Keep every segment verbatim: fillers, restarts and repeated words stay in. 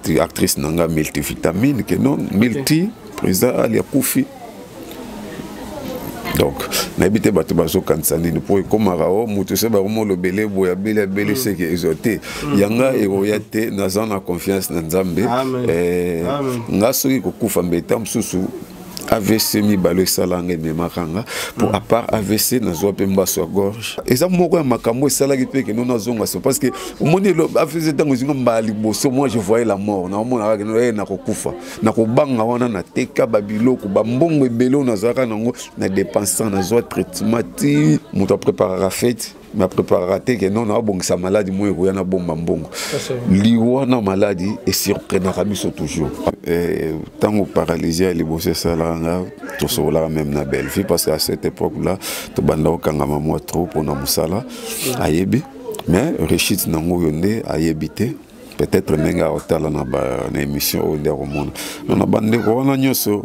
actrice nanga multivitamine que non multi président Ali Koufi. Donc, n'habitez pas tout bazo kansani pour comme arao mutu se ba mo le belé boya belé belé c'est que exoté yanga et royate nazana confiance na Nzambe eh ngasoki ko kufa mbeta msusu A V C mi balo salanga me makanga pour à part A V C na zo pemba so gorge et ça moko ya makambo sala ki pe que non nazonga c'est parce que au monde le A V C tango zinga mbali boso moi je voyais la mort na mona ka no na ko kufa na ko banga wana na teka babilo ko ba mbongo ebelo na zaka nango na dépensant na zo traitement ti muto préparer fête ma préparer que non na bon sa maladie moi ko na bomba mbongo liwa na maladie et surprenant biso toujours euh tango paralysé les bosser ça là tout ça là même na belle vie parce qu'à cette époque là to banda okanga mamo trop pour na musala ayebi mais Rechit nango yonde ayebité peut-être nenga otala na ba na émission de romone on a bande ko na nyoso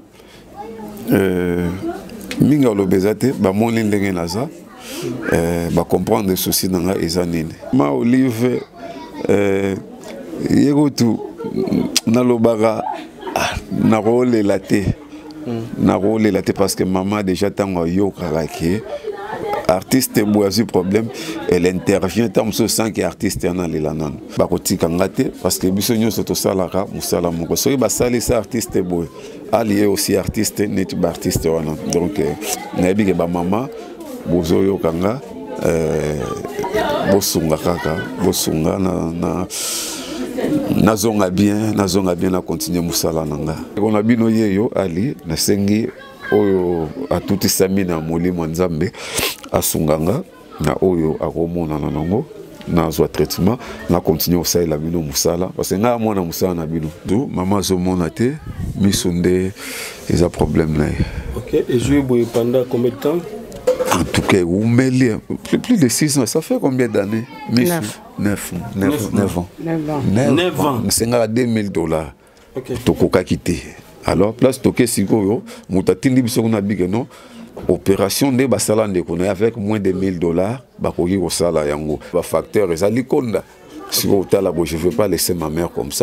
euh minga lobezate ba moni ndenge naza euh ba comprendre les soucis nanga ezanine ma Olive euh yego tu na lobara na rôle la té na rôle la té parce que maman déjà tango yo karake artiste boazi problème elle intervient tant so sans que artiste na le lanan ba kotika ngate parce que biso nyo soto salaka musala moko so ba sali sa artiste boy allié aussi artiste net ba artiste wana donc na bi ke ba maman bozo yo kanga euh bosunga kaka bosunga na na nazonga bien nazonga bien na continuer musala nanga on a bino yeyo ali na sengi oyo atuti samina molimo Nzambe asunganga na oyo akomona na nango na zo traitement na continuer ça la bino musala parce que nga mwana musala na bino do maman zo mona te misonde les a problème là. OK, et jouer pendant combien de temps? En tout cas, plus de six ans, ça fait combien d'années? Neuf. Neuf. Neuf. Neuf ans. Neuf ans. C'est à deux mille dollars. Ok. Tokoka quitté. Alors, place toké siko, moutatindi biso na big non. Opération de basala ndeko avec moins de mille dollars, bakoki ko sala yango. Ba facteur ezali konda. Si je ne veux pas laisser ma mère comme ça,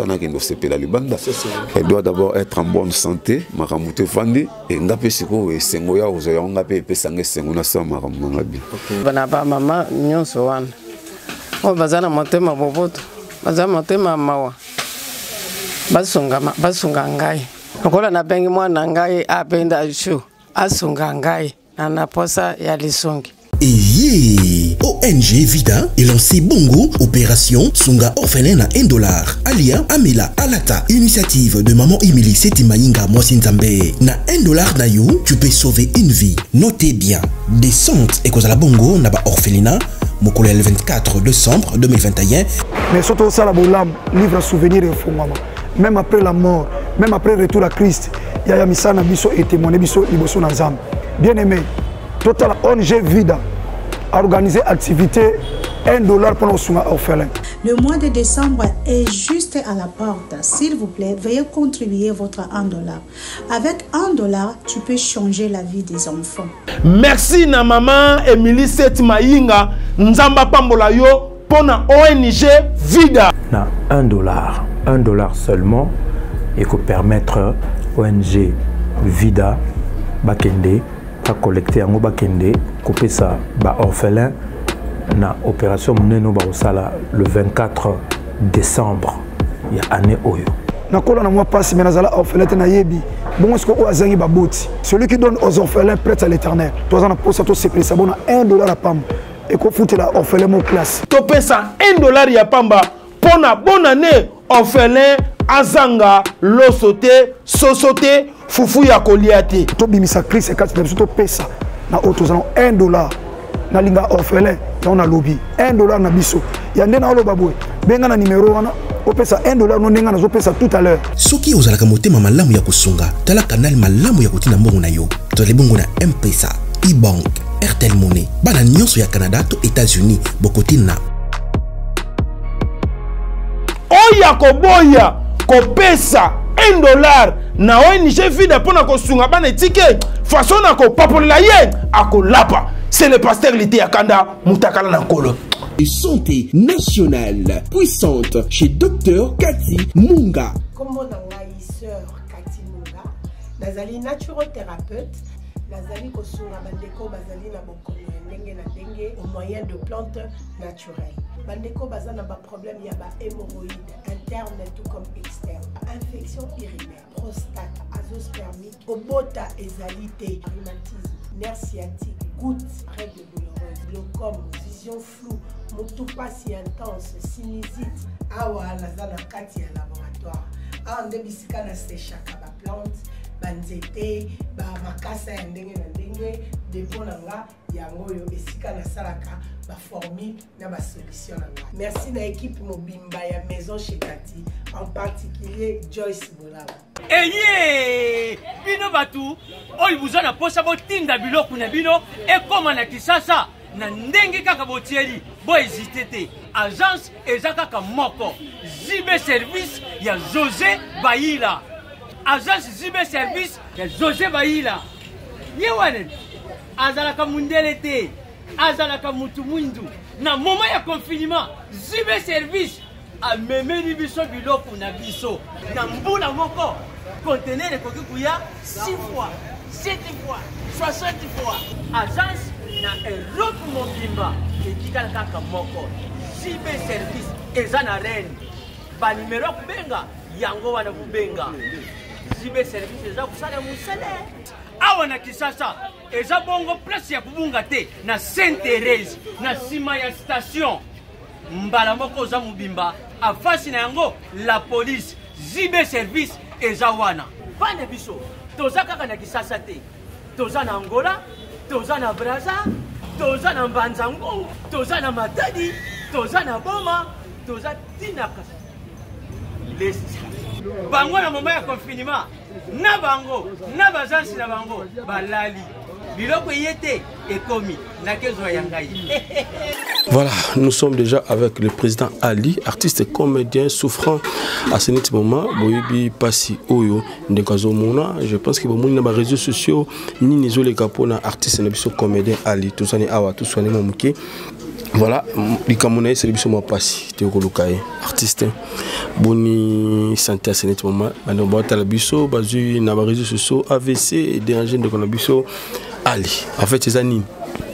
elle doit d'abord être en bonne santé. Et Et O N G Vida est lancé Bongo, opération Sunga orphelin à un dollar. Alia Amela Alata, initiative de maman Emily Setimainga Mwasinzambe. Na un dollar na you, tu peux sauver une vie. Notez bien, descente et cause à la Bongo n'a pas orphelinat. Mokolo le vingt-quatre décembre deux mille vingt et un. Mais surtout ça la bolam livre souvenir et fondement. Même après la mort, même après le retour à Christ, il y a misana biso et témoigné biso liboso na Nzambe. Bien aimé. Total O N G Vida a organisé activité un dollar pour nos soins orphelins. Le mois de décembre est juste à la porte. S'il vous plaît, veuillez contribuer votre un dollar. Avec un dollar, tu peux changer la vie des enfants. Merci na maman Emily Setimainga Nzamba Pambola yo pour na O N G Vida. Na un dollar, un dollar seulement et que permettre O N G Vida Bakende à collecter en Obakende, couper ça, bah orphelin, na opération Mneno Barosala le vingt-quatre décembre, il y a année Oyo. Na kola na moi passe mais nazala orphelin na yebi. Bon est-ce que o azangi baboti. Celui qui donne aux orphelins prête à l'éternel. Toi on a pour ça tout c'est ça bon un dollar à pam. Et qu'on fout la orphelin mon classe. Topé ça un dollar ya pamba. Pour na bonne année orphelin azanga losote sosote fufu ya koliate to bimisa Christ et quatre to pesa na autos un dollar na linga orphelin on a lobby un dollar na biso ya ndena olo babwe benga na numéro wana o pesa un dollar no ndenga na zo pesa tout à l'heure soki ozalaka motema malamu ya kusunga tala canal malamu ya kotina mbongo na yo to le bongo na M-Pesa e-bank Airtel Money bana nyonso ya Canada to États-Unis bokotina oya koboya kopesa un dollar na O N G Vida pour na kosunga bana ticket façon na ko papola ye akolapa c'est le pasteur Lité Akanda mutakala na kolo. Santé nationale puissante chez Docteur Cathy Munga. Kombo nangai sœur Katinunga, nazali naturothérapeute, nazali kosunga bandeko bazali na bokono ndenge na ndenge au moyen de plantes naturelles. Bandeko bazana ba problème ya ba hémorroïdes interne tout comme externe, infection urinaire, prostate, azoospermique, obota ezalité, rhumatisme, nerf sciatique, gouttes, règles douloureuses, glaucome, vision floue, motupa si intense, sinusite, awa nazana kati ya laboratoire. Ah nde bisika na séchaka ba plante, banzete, ba makasa ya ndenge na ndenge, depo nanga yango yo esika na salaka ba formule na ba solution nanga. Merci na équipe mobimba ya Maison chez Kati, en particulier Joyce Bolala. Eye bino batu oyi buzana posa botinda biloko na bino ekoma na Kisasa na ndenge kaka botieli bo hésiter te. Agence eza kaka moko Zibe service ya José Baïla. Agence Zibe service ya José Baïla. Yewane azalaka mundele te, azalaka mutu mwindu. Na moment ya confinement Zibe service a memeli biso biloko na biso. Na mbula moko conteneur ekoki kuya six fois, sept fois, soixante fois. Agence na Europe mobimba etikala kaka moko. Zibe service eza na reine. Ba numero kubenga yango wana kubenga. Zibe service eza kusala musele. Awa na Kisasa eza bongo place ya kubunga te na Sainte Thérèse na sima ya station. Mbala moko za mubimba afasi na yango la police. Zibe service eza wana. Bana biso toza kaka na Kisasa te. Toza na Angola, toza na Brazza, toza na Mbanzango, toza na Matadi, toza na Boma, toza tinaka. Les bango na moment ya confinement na bango na bazansi na bango balali biloko yete ekomi na kezo ya ngai. Voilà, nous sommes déjà avec le président Ali, artiste comédien souffrant à ce moment. Boyibi Passi Oyo Ndekazo Mona. Je pense que bon na réseaux sociaux ni nizo les capona artiste na biso comédien Ali tout ça ni awa tout ça ni momuke. Voilà, les Camerounais c'est biso mo Passi Théokolokaye artiste boni santé à ce moment. Bano bota la biso bazu na réseaux sociaux A V C et dérangé de konabiso Ali. En fait c'est Anine.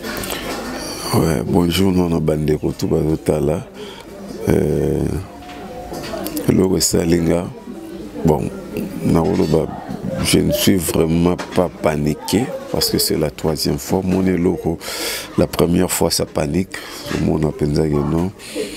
Ouais, bonjour, nous sommes Bandeko Toubalotala. Euh, le Salinga. Bon, je ne suis vraiment pas paniqué parce que c'est la troisième fois. Mon loco, la première fois ça panique. Mon appelle non.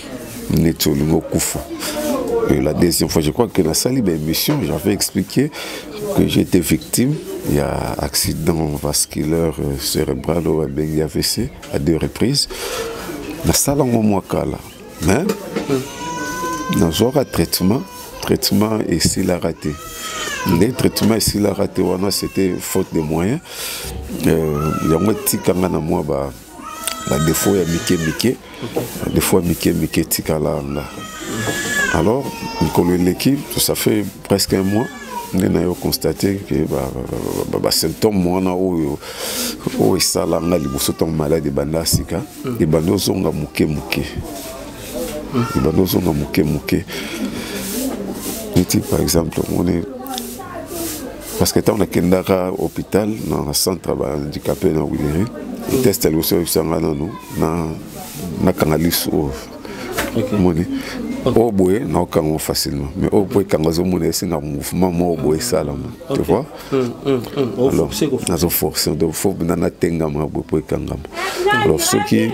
Et la deuxième fois, je crois que dans la salle d'émission, j'avais expliqué que j'étais victime. Il y a accident vasculaire cérébral au A V C à deux reprises. Dans la salle en Moakala. Mais dans un traitement, traitement ici l'a raté. Le traitement ici l'a raté, c'était faute de moyens. Il y a un petit kanga na moi, des fois il y a Mickey Mickey, des fois Mickey Mickey Tikala. Alors, l'équipe, ça fait presque un mois. Nous avons constaté que les symptômes sont salanga les malades banda sika et bando zonga muke muke et bando zonga muke muke. Par exemple, on est parce que tant on a kendaka hôpital dans un centre handicapé dans Willery, les tests le sont sanga nous na na kanalis au money. Au bout, non, quand facilement. Mais au bout, quand on a un mouvement, au bout, ça, tu vois. Alors, on a forcé, on a forcé, on a tengama, au bout, alors, ceux qui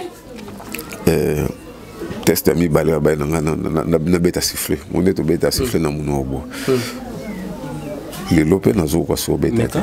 testent à mi balai, on a bêta sifflé. On est au bêta sifflé dans mon bois. Les lopés, on a zo quoi sur bêta.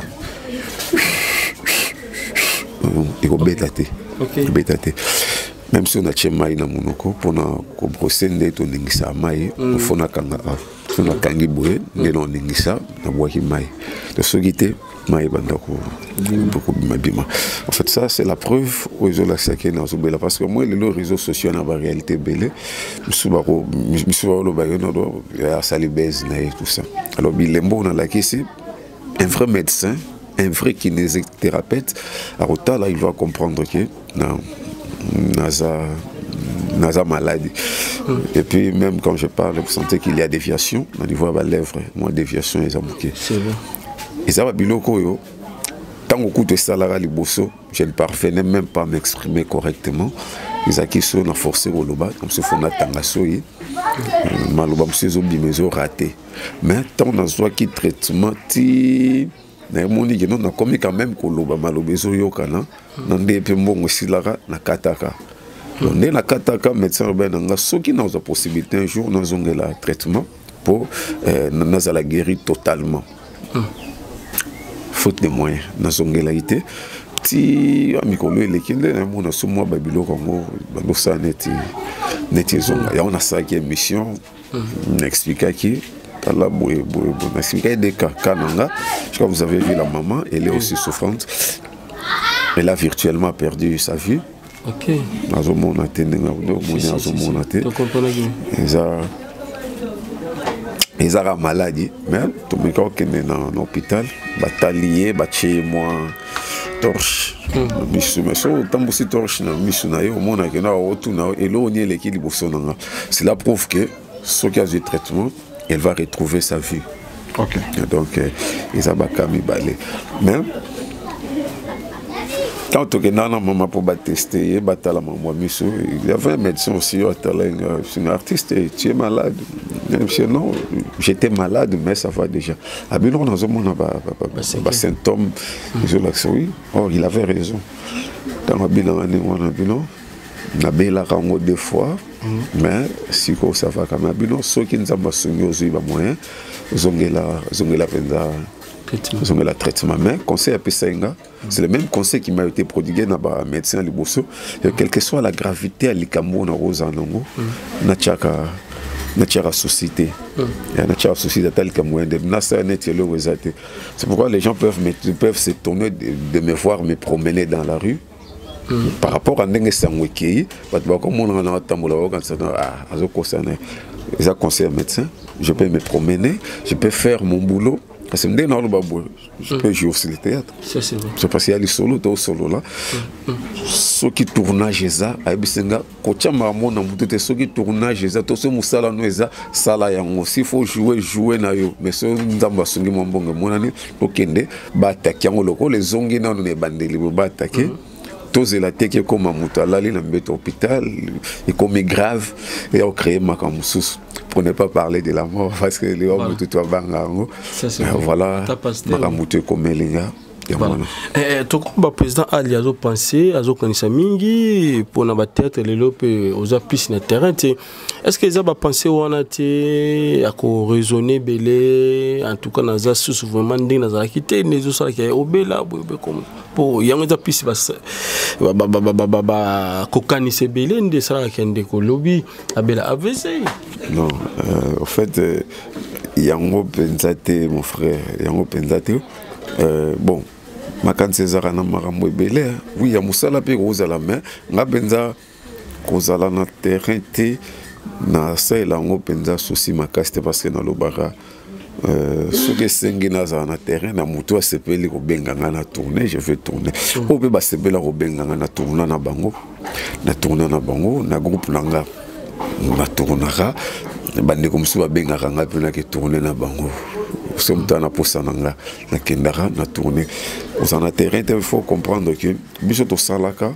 Il faut bêta. Bêta. Même si on a tché maï na monoko, pour na brosser ndeto ningisa maï, on faut na kanga, on a kangi boué, ndeto ningisa, na boaki maï. De ce qui était maï bandako, beaucoup bima. En fait, ça c'est la preuve aux gens là qui dans ce bela, parce que moi les réseaux sociaux na réalité belé, misubaro, misubaro lo bayono do, ya sali base na et tout ça. Alors bilembo on a la ici, un vrai médecin, un vrai kinésithérapeute, à Rota là il doit comprendre que non. Naza naza maladie. Mm. Et puis même quand je parle, vous sentez qu'il y a déviation au niveau de la lèvre. Moi, déviation, ils ont bouqué. C'est bon. Et ça va biloko yo. Tant au coup de salaire liboso, je ne parvenais même pas à m'exprimer correctement. Ils ont qui sont forcé au loba, comme se font attendre soyi. Maloba monsieur zobi mezo raté. Mais tant dans soit qui traitement ti na moni que non na comme quand même ko loba maloba zo yokana. Na ndé mbongo silara na kataka. Donc na kataka médecin urbain nga soki na za possibilité un jour nous on la traitement pour nous la guérir totalement. Faute de moyens dans on la été ti amikolo elekinde na mona somo babilo kongo balosa neti neti zonga ya on a ça qui est mission n'expliquer qui là boy boy n'expliquer des cas kananga je crois que vous avez vu la maman elle est aussi souffrante elle a virtuellement perdu sa vue. OK nazo mona tendenga ndo mona nazo mona te to comprendre ça ils ont maladie mais tout le monde qui est dans l'hôpital batalier batché moi torche misu mais so tambo si torche na misu na yo mona ke na otu na elo ni le ki liboso na cela prouve que ce qui a du traitement elle va retrouver sa vue. OK donc ils ont bakami balé mais quand on est dans la maman pour tester, batala maman misu, il y avait un médecin aussi, c'est un artiste, tu es malade. Non, j'étais malade, mais ça va déjà. Ah ben non, on a un symptôme, oui. Or, il avait raison. Dans le bilan, on a bilan, on a bien deux fois, mais si ça va quand même, bilan, ceux qui nous ont soumis aux yeux, moyen, ils ont la peine. Ils ont le traitement. Mais conseil à Pessenga, c'est le même conseil qui m'a été prodigué dans le médecin Liboso. Quelle que soit la gravité à l'Ikambo, na Rosa Nango, na tchaka, na tchaka société, na tchaka société tel que moi, de nasa net yelo wezate. C'est pourquoi les gens peuvent me, peuvent s'étonner de, de me voir me promener dans la rue. Mm. Par rapport à Ndenge Sangweki, comme on a entendu quand ça a concerne, ils ont conseillé un médecin. Je peux me promener, je peux faire mon boulot. Parce que je peux jouer aussi le théâtre. C'est parce qu'il y a les solos, les solos là. Ceux qui tournage, ils ont, ceux qui tournage, ils ont, tous ceux qui sont là, sala yango. S'il faut jouer, jouer na yo. Mais ceux qui sont basungi mambonga, monani, okende, bataki yango loko, les zongi na ne bandeli, bataki. Tous les latés qui comme amuta, là, ils ont hôpital, et comme grave, et ont créé ma camusous. Pour ne pas parler de la mort, parce que les hommes de tout bangango. Voilà, Maramoute comme Elinga. Tu comme président Ali a pensé, a connaissé mingi pour na tête les lopes aux appuis sur le terrain. Est-ce que ils ont pensé ou on a été à raisonner belé en tout cas dans ça souvent ding dans la quitté les autres qui est au bela comme pour y a des appuis bas ba ba ba ba ba kokani se belé de ça qui est ko lobby a bela A V C. Non, en fait il y a un pensate mon frère, il y a un pensate bon Makan César na marambo belé oui ya musala pe kozala mais nga benza kozala na terrain te na ça la ngo benza souci makasti parce que na lobara euh ce que sengi na za na terrain na muto asepeli ko benga na tourner je vais tourner o be ba sepela ko benga na tourner na bango na tourner na bango na groupe nanga na tournera bande comme ça benga nga pe na ke tourner na bango. C'est un temps pour ça, na kendara na tourner. Aux en terrain, il faut comprendre que biso to salaka.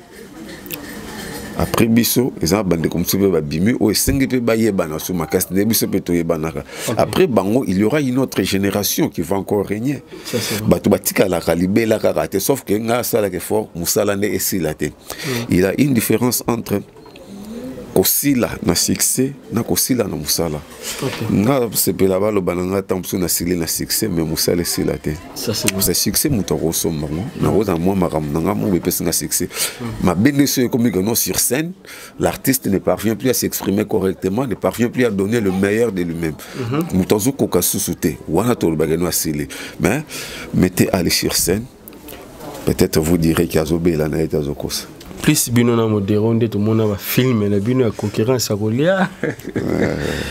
Après biso, ils ont bandé comme ça ba bimu o cinq pe ba yeba na sou makas de biso pe to yeba na. Après bango, il y aura une autre génération qui va encore régner. Ba to batika la kalibé la karate sauf que nga sala que fort musala ne esilate. Il y a une différence entre kosila na succès na kosila na musala nga sepela ba lo bananga tamso na sili na succès mais musala sila te ça c'est succès muto ko somba na oza moi maram nga mo bepesa na succès ma bénédiction comme que non sur scène l'artiste ne parvient plus à s'exprimer correctement ne parvient plus à donner le meilleur de lui-même muto zo ko kasusute wana to bagano asili mais mettez aller sur scène peut-être vous direz qu'azobe la na eta zokosa plus bino na modéron de tout le monde va filmer la bino à concurrence à Golia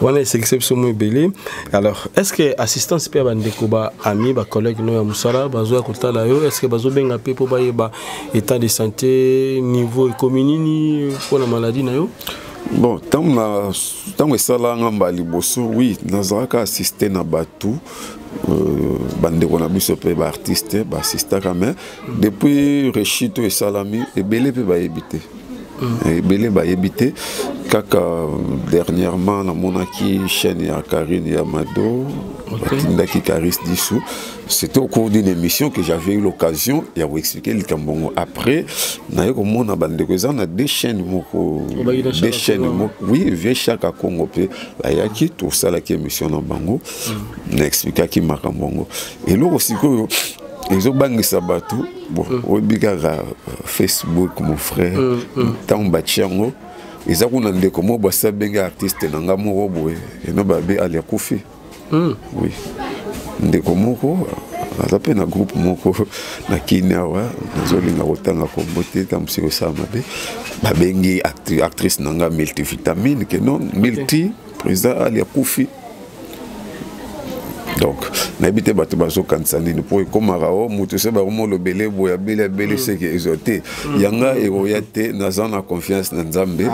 On a exception muy belé. Alors, est-ce que assistance peut ba ndeko ba ami ba collègue no ya musala bazo ya kotala yo, est-ce que bazo benga pe po ba yeba état de santé niveau communini pour la maladie na yo? Bon, tant na tant esala ngamba liboso, oui, nazaka assister na batu euh bande ko na biso pe ba artiste ba assister quand même depuis Rechito et Salami et belé pe ba éviter. Et belé ba éviter kaka dernièrement na monaki chaîne ya Karine Yamado Tindaki Karis dissous. C'était au cours d'une émission que j'avais eu l'occasion de vous expliquer le Cambongo. Après, na yo ko na bande ko za na deux chaînes moko deux chaînes moko oui vient chaque Congo pe ba yaki tout ça la qui émission na bango na expliquer ki makambongo et là aussi ko ils ont bangé ça bateau bon au bigara Facebook mon frère tant bachango ils ont nandé comme ba sa benga artiste nanga moko boye et no ba be ali kufi oui ndeko moko atape na groupe moko na Kinawa nazolinga kotanga kombote tamsiko sama be ba bengi actrice nanga multivitamine que non multi président ali kufi. Donc, n'habitez pas bazo kansani pour comme arao mutu se ba romo lo belé boya belé belé c'est que exoté yanga e oyate nazana confiance na Nzambe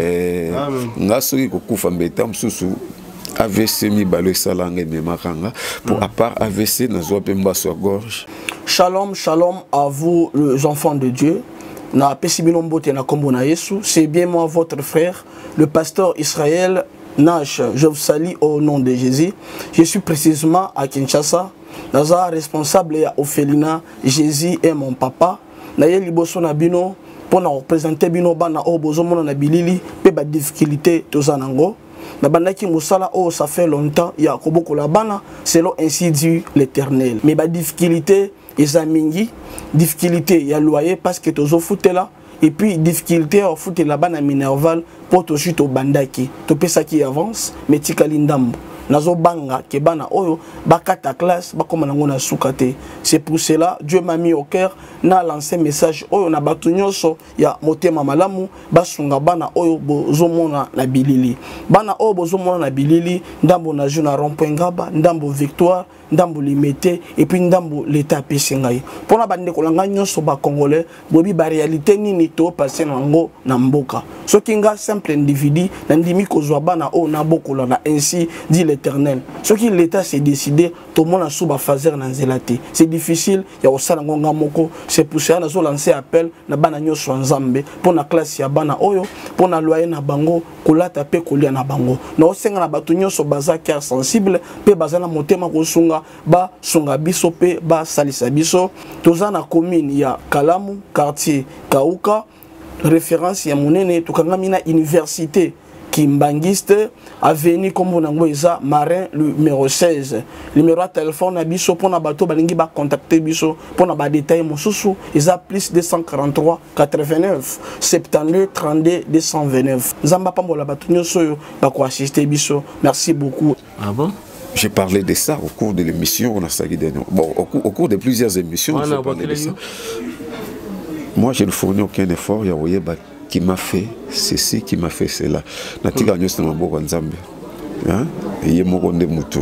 eh ngasoki ko kufa mbeta msusu A V C mi balo salanga me makanga pour à part A V C nazo pemba sur gorge. Shalom shalom à vous les enfants de Dieu. Na pesibino mbote na kombo na Yesu, c'est bien moi votre frère le pasteur Israël Nash, je vous salue au nom de Jésus. Je suis précisément à Kinshasa. Naza responsable à Ophelina. Jésus est mon papa. Naye liboso na bino pour na représenter bino bana o bozomo na bilili pe ba difficulté tozanango. Na bandaki musala oh ça fait longtemps ya koboko la bana selon ainsi dit l'Éternel. Mais ba difficulté ezamingi, difficulté ya loyer parce que tozo foutela. Et puis difficulté au foot là-bas na Minerval pour to chute au bandaki to pesa qui avance mais tikali ndambo nazo banga ke bana oyo bakata classe bakoma nango na sukate. C'est pour cela Dieu m'a mis au cœur na lancé message oyo na batu nyonso ya motema malamu basunga bana oyo bozomona na bilili bana oyo bozomona na bilili ndambo na juna rond-point Ngaba ndambo Victoire ndambo limité et puis ndambo l'état pesingai pona bande ko langa nyonso ba congolais bobi ba réalité nini to passer nango na mboka soki nga simple individu na ndimi ko zwa bana o na bokola na ainsi dit l'Éternel soki l'état s'est décidé to mona suba fazer na nzelate c'est difficile ya osala ngonga moko c'est pour ça na zo lancer appel na bana nyonso nzambe pona classe ya bana oyo pona loyer na bango kolata pe kolia na bango na osenga na batu nyonso baza cœur sensible pe baza na motema ko sunga ba sunga biso pe ba salisa biso toza na commune ya Kalamu quartier Kauka référence ya monene tukangami na université Kimbangiste avenue comme nango eza Marin numéro seize numéro de téléphone na biso pona bato balingi ba contacter biso pona ba détail mosusu eza plus deux cent quarante-trois quatre-vingt-neuf soixante-douze trente-deux deux cent vingt-neuf zamba pambola bato nyonso yo ba ko assister biso merci beaucoup. Ah bon? J'ai parlé de ça au cours de l'émission. On a bon, au, cours, au cours de plusieurs émissions, on a parlé de ça. Moi, je ne fournis aucun effort. Il y a Oyeba qui m'a fait ceci, qui m'a fait cela. Natika Nyos na maboko nzambe. Hein? Yé moko nde mutu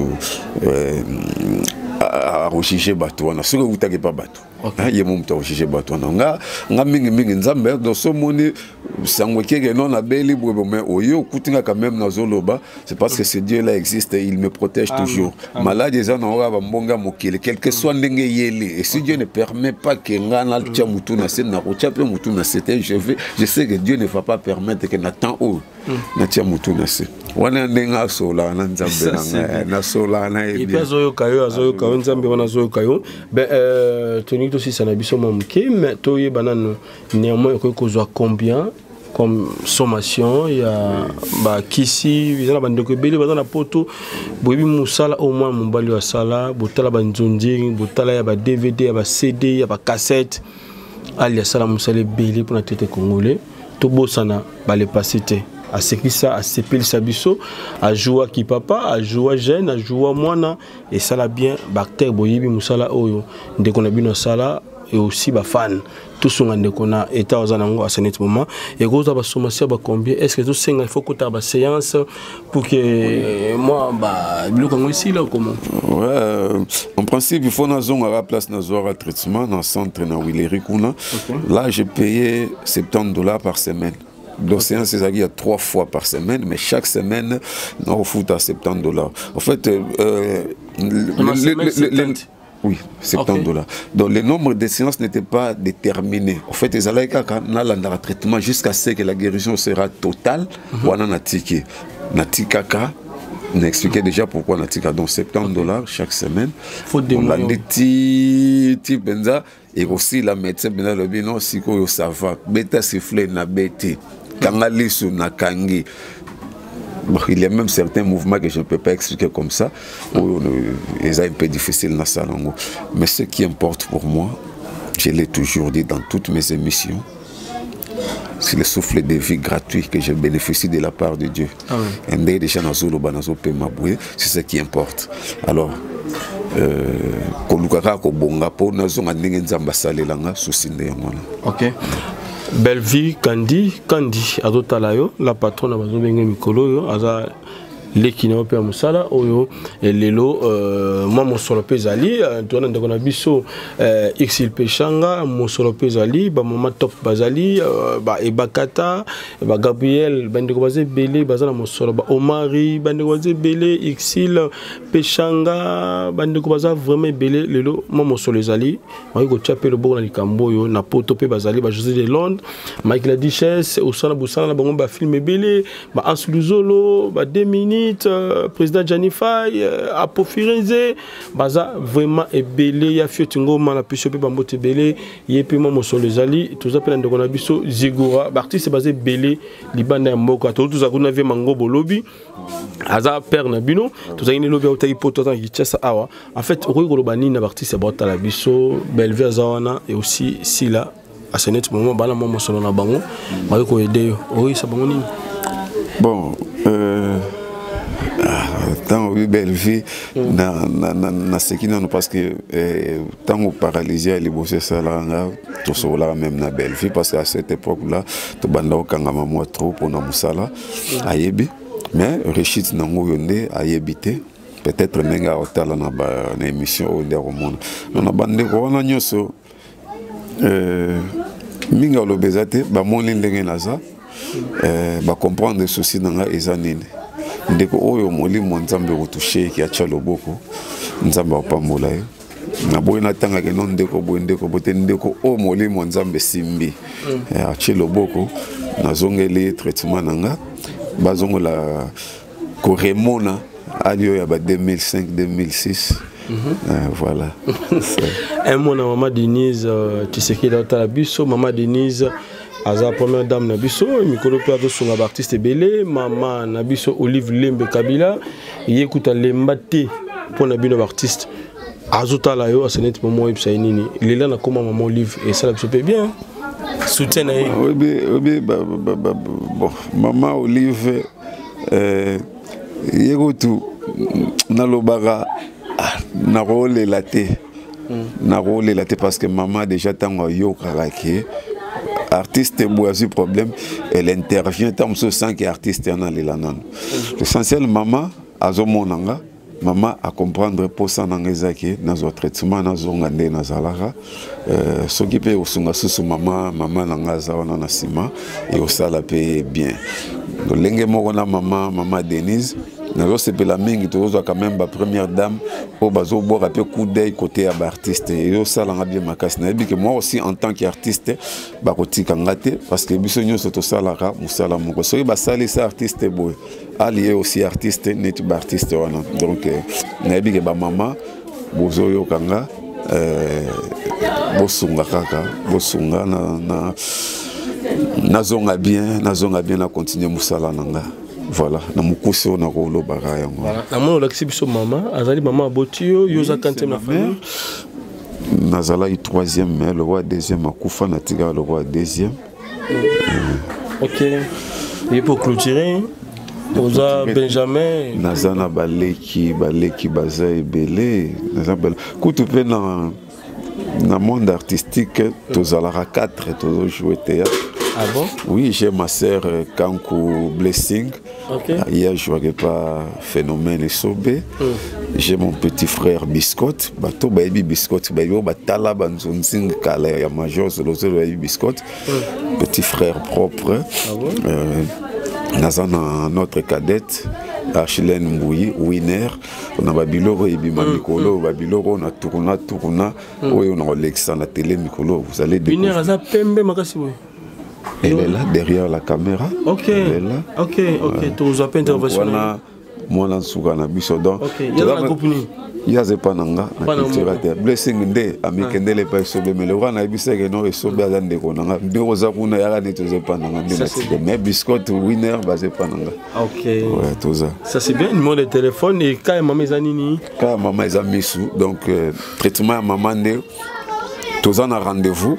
a rochiger bato wana. Soki utake pa bato. Hein? Yé mo mutu a rochiger bato wana. Nga nga mingi mingi nzambe do so moni sangwe keke non na beli bobo mais oyo kutinga quand même na zoloba, c'est parce que ce Dieu là existe et il me protège Amen. Toujours. Malade eza na ora ba mbonga mokile quel que soit ndenge yeli et si Dieu ne permet pas que nga na tia mutu na se na rocha pe mutu na c'était je vais je sais que Dieu ne va pas permettre que na temps haut na tia mutu na se wana ndenga sola na nzambe na na sola na et puis azoyo kayo azoyo kayo nzambe wana azoyo kayo ben euh tonique aussi ça na biso momke mais toye banano néanmoins ko kozwa combien comme sommation il y a ba kisi bizana bandeko beli bazana poto boyebi musala au moins mombali wa sala botala banzonzi botala ya ba D V D ya ba C D ya ba cassette ali sala musala beli pour na tete congolais to bosana ba le pasité à ce qui ça à sepel sabiso à joua ki papa à joua jeune à joua mwana et ça la bien bactère boyebi musala oyo ndeko na bino sala et aussi ba fan tout son ande kona état aux anango à ce moment et gros ba sommation ba combien est-ce que tout ça il faut que ta ba séance pour que moi bah le Congo ici là comment ouais en principe il faut na zone à la place na zone à traitement dans centre na Willery kuna là j'ai payé soixante-dix dollars par semaine. Donc, c'est il y a trois fois par semaine, mais chaque semaine, on fout à soixante-dix dollars. En fait, euh, le, le, le, le, oui, soixante-dix dollars. Okay. Donc, le nombre de séances n'était pas déterminé. En fait, ils allaient un traitement jusqu'à ce que la guérison sera totale. On a ticket. Natikaka. On a expliqué déjà pourquoi on a ticket. Donc, soixante-dix dollars chaque semaine. Faut on a des petits benza. Et aussi, la médecin, le bilan, si ça va. Bêta sifflé, na bêté. Kangalisu na kangi. Il y a même certains mouvements que je ne peux pas expliquer comme ça. Ils sont un peu difficiles dans ça. Mais ce qui importe pour moi, je l'ai toujours dit dans toutes mes émissions, c'est le souffle de vie gratuit que je bénéficie de la part de Dieu. C'est ce qui importe. Alors, ok. Belle vie, Kandi, Kandi, Azotalayo, la patronne a besoin de Mikolo, Aza, l'équinope pe musala oyo lelo moi mon solo pezali tona ndakona biso exil pechanga mon solo pezali ba mama top bazali ba ebakata ba Gabriel bandeko baze belé bazana mon solo ba Omari bandeko baze belé exil pechanga bandeko baza vraiment belé lelo moi mon solo ezali moi ko tchape le bon na likambo yo na poto pe bazali ba José de Londres Mike la Duchesse Osana Busana ba ngomba film belé ba Ansuluzolo ba deux minutes Euh, président Janifay euh, Apo Firenze baza vraiment ebelé ya fiotingo mala piso pe bambote belé yepi mo solo zali tout ça pela ndoko na biso Zigora artiste basé belé libanda ya mboko to tout ça kuna vie mango bolobi aza père na bino tout ça ni lobi autai poto tan kichasa awa en fait ro ko lobani na artiste bota la biso Bellevue zawana et aussi Sila à ce moment bana mo solo na bango ba ko aider oui ça bango nini bon euh tant que Bellevue na na na ce qui nous parce que tant que paralysé les bosser ça là tout ça là même na Bellevue parce qu'à cette époque là to banda okanga moi trop pour na musala ayebi mais Richit nango yonde ayebité peut-être menga otala na ba na émission de romone on a bande ko na nyoso euh minga lo bezate ba moni ndenge naza euh ba comprendre ceci nanga ezanine ndeko oyo molimo nzambe retouché ki acha loboko nzambe opambola ye na boye na tanga ke non ndeko boye ndeko bote ndeko o molimo nzambe simbi acha loboko na zongeli traitement nanga bazongo la ko remona alio ya ba deux mille cinq deux mille six. Euh, voilà. Un mot na maman Denise tu sais qui est la biso maman Denise Aza première dame Nabiso, Mikolo Pado son artiste belé, maman Nabiso Olive Lembe Kabila, yekuta lembate pour Nabino artiste. Azuta la yo asenet momo ipsainini. Il est là na comment maman Olive et ça se fait bien. Soutien aí. Oui oui bon maman Olive euh yekutu na lobara na rôle laté. Na rôle laté parce que maman déjà tango yo karaki. Artiste boisi problème elle intervient tant ce sang qui artiste en l'anan l'essentiel maman azomonanga maman à comprendre pour ça nangezaki dans un traitement dans zongande na zalara euh s'occuper au sunga susu maman maman nanga zawana na sima et au sala paye bien donc lenge moko na maman maman Denise nazo sepela mingi tozo quand même ba première dame au bazo boire un peu coup d'œil côté artiste et au sala bien makasi na bi que moi aussi en tant qu'artiste ba kotika ngate parce que biso nyoso to sala ka musala moko so ba sali sa artiste boy allié aussi artiste net ba artiste wana donc na bi que ba maman bozo yo kanga euh bosunga kaka bosunga na na nazonga bien nazonga bien na continuer musala nanga. Voilà, na mukusi on a rolo baraya. Voilà, na mon l'exhibition maman, azali maman abotio, yoza kantem na famille. Nazala i troisième mais le roi deuxième akufa na tiga le roi deuxième. OK. Et pour clôturer, oza Benjamin, nazana baleki, baleki baza ebele, nazana kutu pe na Dans le monde artistique, tous à la quatre, tous jouer théâtre. Ah bon? Oui, j'ai ma sœur Kankou Blessing. Okay. Hier, je ne jouais pas Phénomène et Sobé. Mm. J'ai mon petit frère Biscotte. Bato baby Biscotte. Bayo batala banzonzing kala ya major zolozo baby Biscotte. Petit frère propre. Ah bon? Euh, Nazana notre cadette. Achilène Mbouyi, winner. On a Babiloro et Bima Mikolo. Babiloro, on a tourna, tourna. Oui, on a Alexa, la télé Mikolo. Vous allez découvrir. Winner, ça pembe, makasi. Elle est là, derrière la caméra. Ok. Elle est là. Ok, ok. Tu nous as pas intervention. Moi, je suis en biso. Donc, il y a la compagnie. Il y a des pananga. Blessing de Amikende les pas sauvé. Mais le roi n'a pas sauvé. Non, il sauvé à l'année qu'on a. Deux rosas qu'on a gagné tous les pananga. Mais biscotte winner basé pananga. Ok. Ouais, tout ça. Ça c'est bien. Numéro de téléphone et quand maman est anini. Quand maman est amissou. Donc traitement à maman né. Tous en a rendez-vous.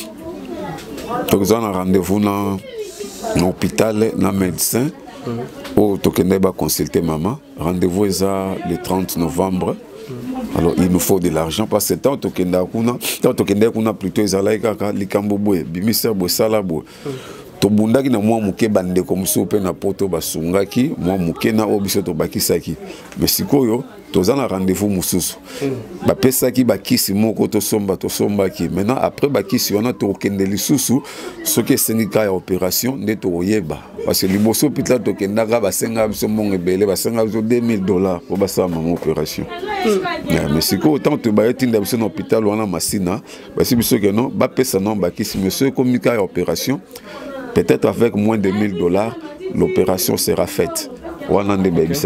Tous en a rendez-vous dans l'hôpital, dans le médecin. Où tu vas consulter maman. Rendez-vous est le trente novembre. Alors il nous faut de l'argent parce que tant que tu as plutôt les Cambodais, Bimisser Bossalabo. Tobundaki na mwa muke bande comme ça pe na poto basungaki mwa muke na obiso to bakisaki mais sikoyo toza na rendez-vous mususu ba pesaki bakisi moko to somba to sombaki maintenant après bakisi on a to kende lisusu soki sengika ya opération nde to yeba parce que liboso pitla to kendaka basenga biso monge bele basenga biso deux mille dollars pour basala mon opération mais sikoyo tant to ba yetinda biso na hôpital wana masina basi biso que non ba pesa non bakisi monsieur communiquer ya opération. Peut-être avec moins de mille dollars, l'opération sera faite. Voilà,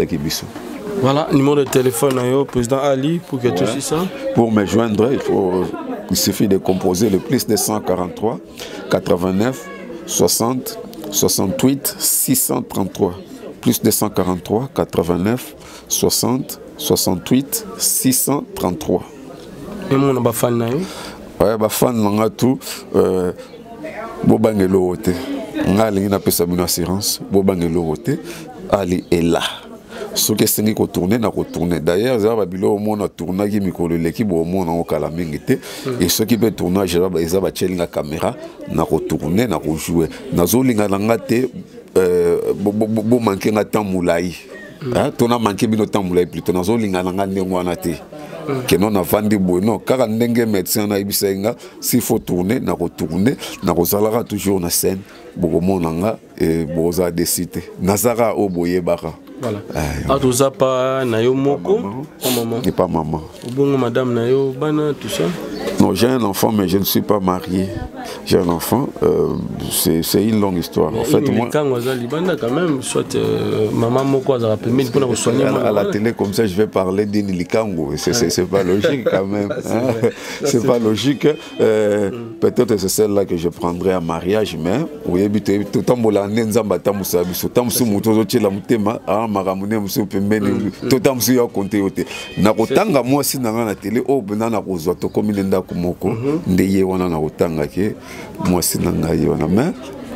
numéro de téléphone, président Ali, pour que ouais. tu ça. Pour me joindre, il, faut, il suffit de composer le plus de cent quarante-trois, quatre-vingt-neuf, soixante, soixante-huit, six cent trente-trois. Plus de cent quarante-trois, quatre-vingt-neuf, soixante, soixante-huit, six cent trente-trois. Et mon fan, ouais, bah fan, on a tout. Euh, Bobangelo Ote. Ngali na pesa bino assurance. Bobangelo Ote. Ali est là. Ce qui est ko tourner na ko tourner. D'ailleurs, ça va bilo au monde tourner qui mikolo l'équipe au monde en kala mingité et ce qui peut tourner je va eza ba chelinga caméra na ko tourner na ko jouer. Na zo linga nga te euh bo manquer na temps moulai. Hein, tona manquer bino temps moulai plutôt na zo linga nga ndengo na te. Que non a vendu bon car ndenge médecin na ibisenga s'il faut tourner na retourner na rosalara toujours na scène bokomo nanga et boza décider nazara oboye bara voilà ah tout ça pas na yo moko pas maman et pas maman bon madame na yo bana tout ça non j'ai un enfant mais je ne suis pas marié j'ai un enfant euh, c'est c'est une longue histoire en fait moi quand on libanda quand même soit euh, maman moko a rappelé pour nous soigner à la télé comme ça je vais parler d'une likango c'est c'est c'est pas logique quand même hein? C'est pas logique euh, peut-être c'est celle-là que je prendrai en mariage mais oui habiter tout temps bolande nzamba tamusa biso tamusu muto zo tshela mutema a maramune muso pembeni tout temps muso ya compter ote na kotanga moi si na na télé o bena na kozwa to komine nda kumoko ndeye wana na kotanga ke moi si na ngai wana mais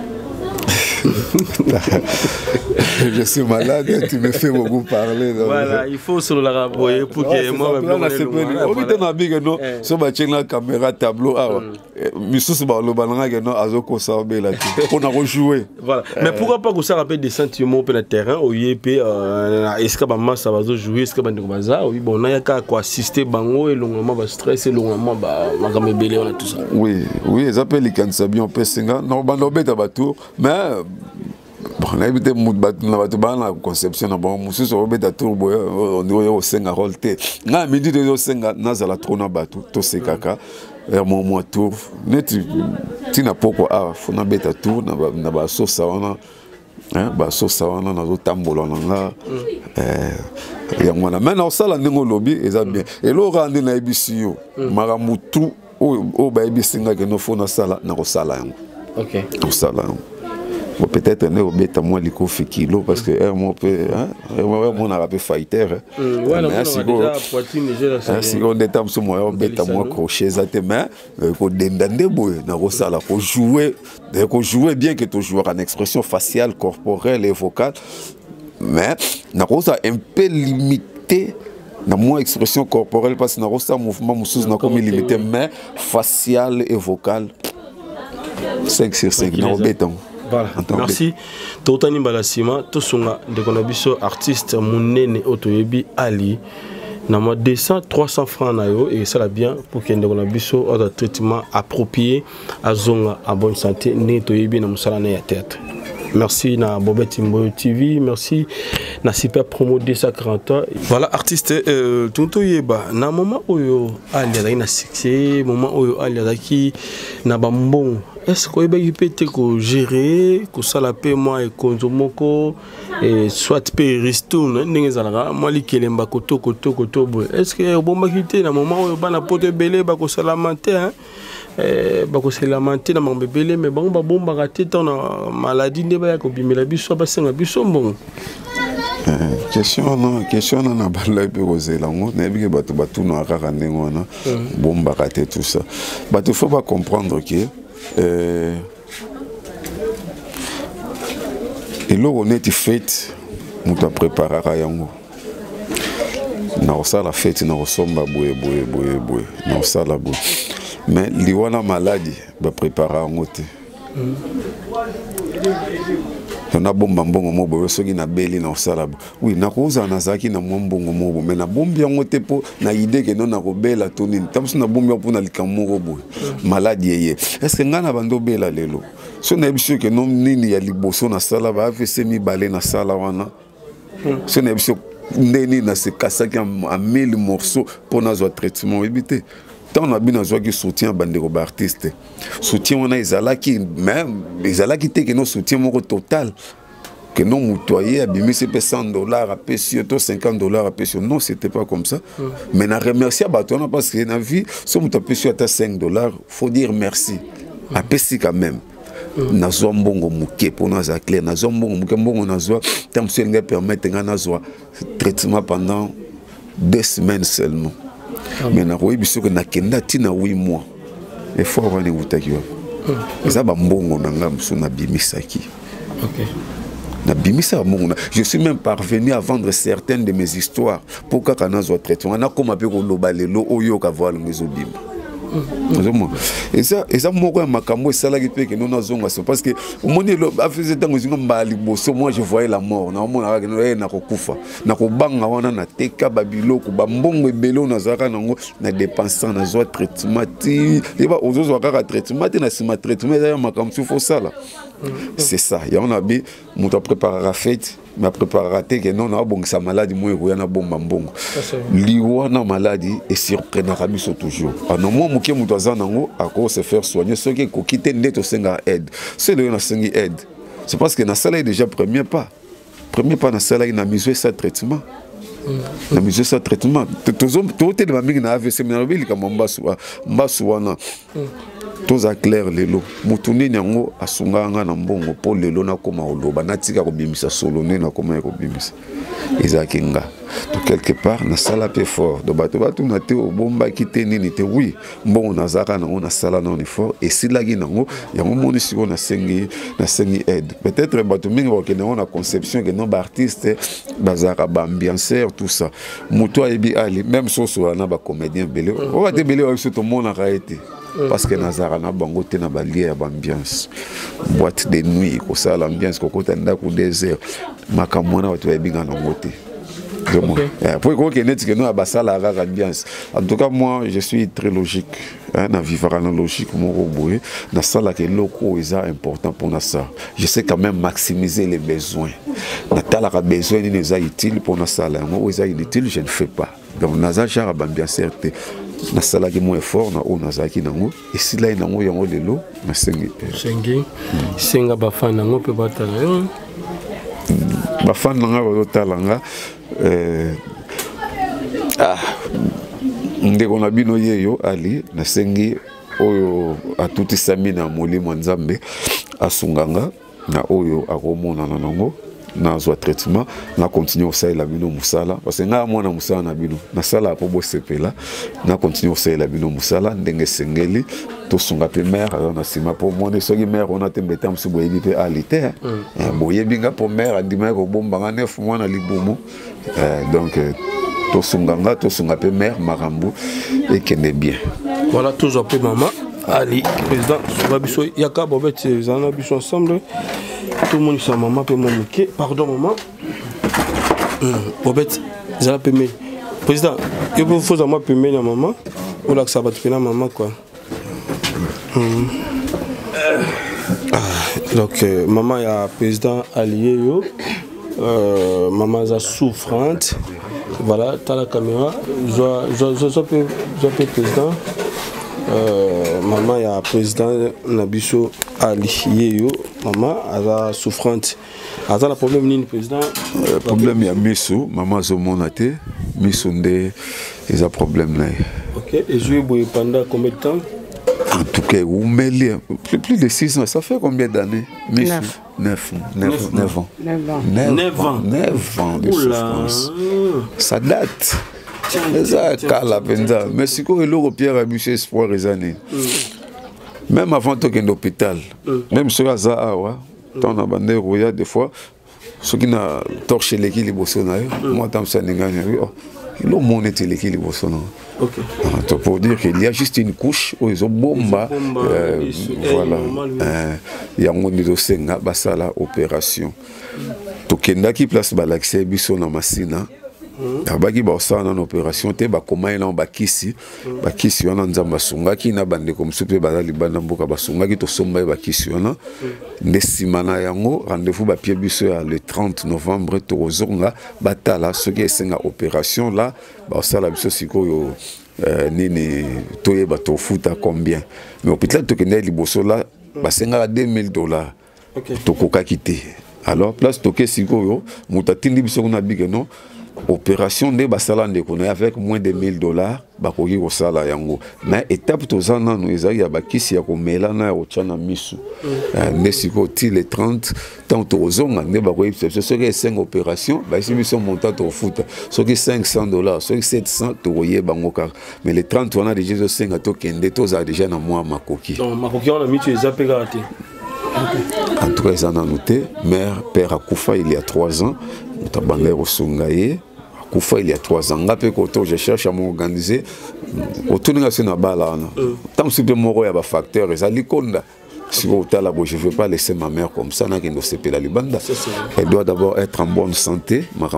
je suis malade, tu me fais beaucoup parler. Donc. Voilà, il faut se la rapprocher pour que moi me on est big no, so ba la caméra tableau ah. Misus ba lo balanga no azoko sabe là. On a rejoué. Voilà. Mais pourquoi pas que ça rappelle des sentiments sur le terrain au Y P est-ce que ba massa va jouer est-ce que ba ndiko baza oui bon na ya ka ko assister bango et longuement ba stress et longuement ba magame belé on a tout ça. Oui, oui, ils appellent les cancer bien pesinga non ba no beta ba tour mais bon, là, il y a une conception de bon, monsieur, on va tout on est au Senga Rolte. Na midi de au Senga, naza la trona batu, to se kaka. Er mo mo tour. Net tina poko ah, fona beta tour na na ba so sawana. Hein, ba so sawana na zo tambola nga. Eh, ya mwana. Maintenant ça la ndingo lobby, eza bien. Et lo rande na ibisiyo. Maramutu o o ba ibisinga ke no fona sala na ko sala yango. OK. Ko sala yango. Peut-être ne obeta moi liko fait kilo parce que un mot peut hein on a rappelé fighter voilà on a déjà poitrine déjà là si on est tam sur moi obeta moi crochet ça te mais ko dendande boy na ko sala ko jouer ko jouer bien que tu joues en expression faciale corporelle et vocale mais na ko ça un peu limité na moins expression corporelle parce que na rosa mouvement mususu na comme limité mais facial et vocal cinq sur cinq na béton. Voilà, merci. Totani Balasima, Tosunga, de Konabiso, artiste, Mounene, Otoyebi, Ali, Nama deux cents, trois cents francs nayo, et ça va bien pour qu'il y ait un traitement approprié à Zonga, à bonne santé, né Toyebi, na Moussalane à tête. Merci na Bobette Imboyo T V, merci na super promo deux cent quarante. Voilà, artiste, euh, Tonto Yeba, na moment où yo Ali a na succès, moment où yo Ali a qui na bambon. Est-ce que vous pouvez gérer, que ça la paie moi et consommer, et soit payer ristourne, moi li kelemba koto koto koto. Est-ce que bon bakité na moment où bana pote belé bako se lamenter hein, bako se lamenter na mambe belé mais bon ba bon ba raté ton maladie ne ba ko bimela biso ba senga biso bon. Question non, question non na bala pe kozela ngo na bi bato bato na kaka ndengo na bon ba raté tout ça. Bato faut pas comprendre que Euh, et là on est fait nous t'a préparé à yango na ça la fête na resomba boye boye boye boye na ça la boye mais liwana maladie ba préparer à ngote on a bomba mbongo mobo soki na beli na osala oui na koza na zaki na mbongo mobo mais na bombi yango te po na idée que non na kobela toni tamso na bombi po na likamoko boy maladie yeye est-ce que ngana bando bela lelo so na biso que non nini ya liboso na sala ba fese mi balé na sala wana so na biso nini na se kasaki a mille morceaux pour na zo traitement éviter. Tant on a bien besoin de soutien bandeko ba artiste soutien on a ezalaki même ezalaki te que nos soutien moko total que non mutoyer abimi c'est cent dollars à pécio to cinquante dollars à pécio non c'était pas comme ça mm. Mais na remercier batona parce que na vie si on t'a pécio à cinq dollars faut dire merci à péci quand même mm. Na zo mbongo muke pour na za clair na zo mbongo muke mbongo na zo tam se nga permettre nga na zo traitement pendant deux semaines seulement. Mais na koyi biso que na kenda tina huit mois et fort on est utakiwa ça ba mbongo na nga mso na bimisaki. OK na bimisa mbongo je suis même parvenu à vendre certaines de mes histoires pour ka kana zo traitement na koma pe ko lobalelo oyo ka voir ngezo bima. Et ça, et ça, moi, c'est là que nous avons c'est parce que moi, je voyais la mort. Na kokufa, na kobanga wana na teka babiloko, bambongo ebelo na zaka nango na dépensant na zo traitement. Et ba ozo zo kaka traitement na sima traitement ya makamsu faut ça là. C'est ça. Il y en a bi, mon préparer la fête. Mais préparer que non na bon sa maladie moi ko yana bomba mbongo liwana maladie et surprenant biso toujours ano moi muke muto azanango ako se faire soigner ce qui ko quitter ndeto senga aide c'est le na sengi aide c'est parce que na sala déjà premier pas premier pas na sala na mise ça traitement na mise ça traitement tozo tote de mamiki na A V C na bili kama mbasu mbasu wana tous à clair lelo mutuni nyango asunganga na mbongo po lelo na koma oloba natika ko bimisa solo ne na koma ko bimisa izakinga to quelque part na sala pe fort do bato bato na te obomba kite nini te oui mbongo na zaka na ona sala na on fort et si lagi nango yango moni siko na sengi na sengi aide peut-être bato mingi ba ke na conception que non ba artiste bazaka ba ambianceur tout ça muto ebi ali même soso na ba comédien belé o ba te belé o so to mona raité. Parce que Nazara na bango te na balier ya ambiance boîte de nuit ko ça l'ambiance ko kota ndako désert makamona watu ba binga na ngote donc pour ko kenet que nous abasala la ambiance en tout cas moi je suis très logique hein na vivre en logique mon boye na sala que loko est important pour na ça je sais quand même maximiser les besoins na tala ka besoin ni est utile pour na sala moi est inutile je ne fais pas donc naza genre ambiance certes na sala ki mo effort na o nazaki nango et si là nango yango lelo na sengi sengi senga ba fan nango pe batala ba fan nango ba talanga euh ah ndeko na bino yeyo ali na sengi oyo atuti samina molimo nzambe asunganga na oyo akomona na nango na zo traitement na continuer au sala la bino musala parce que nga mwana musala na bino na sala po bo sepela na continuer au sala la bino musala ndenge sengeli to sunga pe mère na sima po mone soki mère on a tembeta msu boyebi pe alite boyebi nga po mère andima ko bomba nga neuf mwana libumu donc tosunganga tosunga pe mère marambu et kende bien. Voilà, tous appelés maman Ali, président Sobabiso Yaka Bobet, ils en ont ensemble. Tout le monde est maman, peut m'omniquer. Pardon, maman. Bobet, ils ont appelé. Président, il faut que moi payer la maman. Ou là que ça va te payer la maman, quoi. Mm. Ah, donc, euh, maman, il y a président allié, euh, maman est souffrante. Voilà, tu as la caméra. Je suis président. Euh, maman, il y a président Nabiso allié, maman, elle est souffrante. Elle a le problème, ni le président. Le problème, il y a Missou, maman Zomonate, Missou Ndé, il a problème là. Ok, et joué pendant combien de temps? En tout cas, plus, plus de six ans, ça fait combien d'années? Neuf. Neuf ans. Neuf, neuf ans. Neuf ans. Neuf ans. Neuf ans de souffrance. Ça date. Ça cala penza. Mais si quoi le Pierre a bûché espoir les années. Même avant de aller à l'hôpital, même sur la Zahawa, dans la bande roya des fois, ceux qui n'ont torché l'équilibre au sonnaire, moi tant ça n'est gagné. Il a monté l'équilibre au sonnaire. Pour dire qu'il y a juste une couche où ils ont bomba, euh, voilà, il y a un dossier qui a la opération. Donc il y a qui place l'accès biso na masina. Abaki ba osana na opération te ba koma ina ba kisi ba kisi wana nzamba sunga ki na bande comme soupe ba libanda mboka ba sunga ki to somba ba kisi wana ndesimana yango rendez-vous ba pied biso ya le trente novembre to ozonga batala ce qui est senga opération là ba osala biso sikoyo euh, nini toye ba to futa combien mais hôpital to kende liboso là ba senga deux mille dollars to koka kité alors place to ke sikoyo mutatindi biso na bige non opération de basala ndekona avec moins de mille dollars bakoki ko sala yango mais étape tozana no ezali ya bakisi ya komela na ya ochana misu nesiko ti le trente tant tozonga ne bakoki ce que cinq opérations ba ici biso montant to foot ce que cinq cents dollars ce que sept cents to royer bango car mais le trente on a déjà cinq to kende toza déjà na moi makoki donc makoki on a mis tu zappé garanti. En tout cas, ils en ont noté. Mère, père Akoufa, il y a trois ans. Tabangai Rosungaye. Akoufa, il y a trois ans. Je cherche à m'organiser. Autour de la bala. Tant que je suis mort, il y a des facteurs. Si je ne veux pas laisser ma mère comme ça, elle doit d'abord être en bonne santé. Voilà,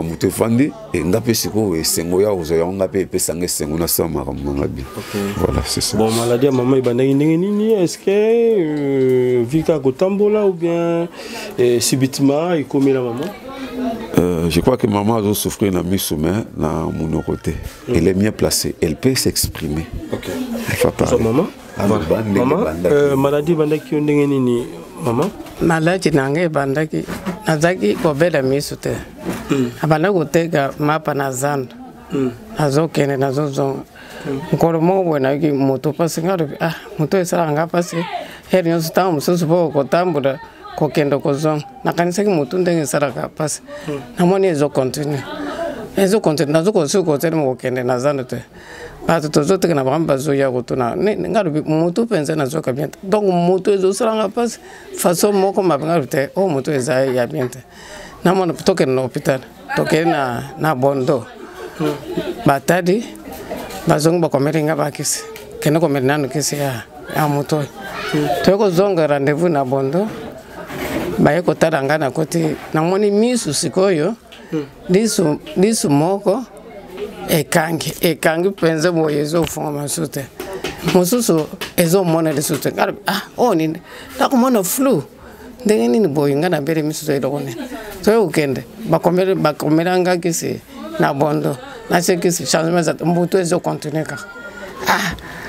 c'est ça. Bon, maladie, maman, est-ce que Vika Gotambola ou bien subitement, il commet la maman? Euh, je crois que maman a souffert d'un mi-sommet dans mon côté. Mm. Elle est bien placée. Elle peut s'exprimer. Ok. Elle va parler. Maman, ah, maman, euh, maladie bandaki nini maman? Maladie nange bandaki nazaki kobela misute. Abana gutega mapa nazanda. Azokene nazozonga. Nkolo mo na ki moto pasi ngalo ah moto esala ngapa se. Heri nyo stamu susu bo kotambula kokendo kozonga. Nakanisa ki moto ndenge sala kapasi. Namoni ezo continue. Ezo continue nazo kosu kotsele mo kokende nazanda te. Parce que tout na bamba zoya kotuna ngalo moto penza nazo ka bien. Donc moto ezo sala ngapa façon moko mabanga te o moto eza ya bien te. Namona toke na hôpital. Toke na na bondo. Batadi bazonga bakomerenga bakisi kene komerana kisi ya ya moto toko zonga rendez-vous na bondo baye kotaranga na koti namoni misu sikoyo disu disu moko ekangi ekangi penze moyezo foma sute mususu ezo mona lesute ah oni takumona flu ndenge nini boyinga na bere misu edokone so ukende bakomere bakomeranga kisi na bondo na ce que ce changement ça mbuto ezo continuer ka ah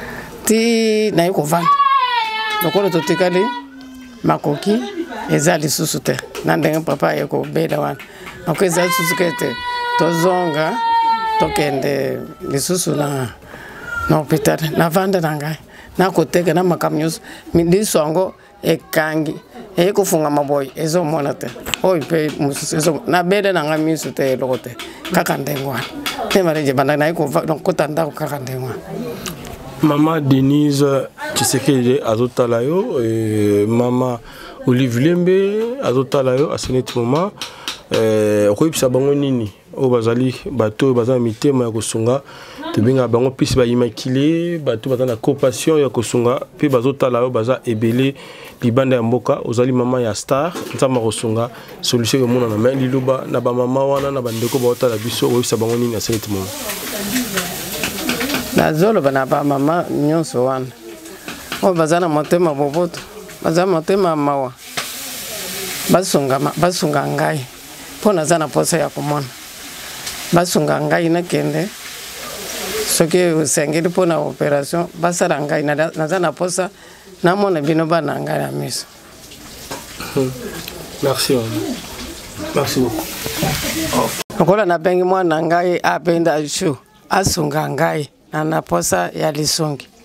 ti na yiko van lokolo to tikali makoki ezali susute na ndenge papa yeko beda wan ako ezali susukete to zonga to kende lisusu na na hôpital na vanda nanga na koteka na makamnyos mindi songo ekangi eko funga maboy ezo monate oy pe mususu ezo na beda nanga misu te lokote kaka ndengwa temareje banda na iko donc kotanda kaka ndengwa. Maman Denise Tshisekedi azotala yo et maman Olive Lembe azotala yo à ce moment euh ko ibisa bango nini au bazali bateau bazana mitema ya kosunga tobinga bango pisi ba immaculé bateau bazana compassion ya kosunga pe bazotala yo baza ebele libanda ya mboka ozali mama ya star nzama kosunga solution yo mona na main liluba na ba mama wana na bandeko baotala biso oyisa bango nini aseneti mona na zolo bana ba mama nyonso wana o bazana motema boboto bazana motema mawa basunga basunga ngai pona zana posa ya komona basunga ngai na kende soki usengeli pona operation basala ngai na zana posa na mona bino bana ngai na miso. Merci. Merci beaucoup. Okola na bengi mwana ngai apenda shu asunga ngai na na posa ya lisongi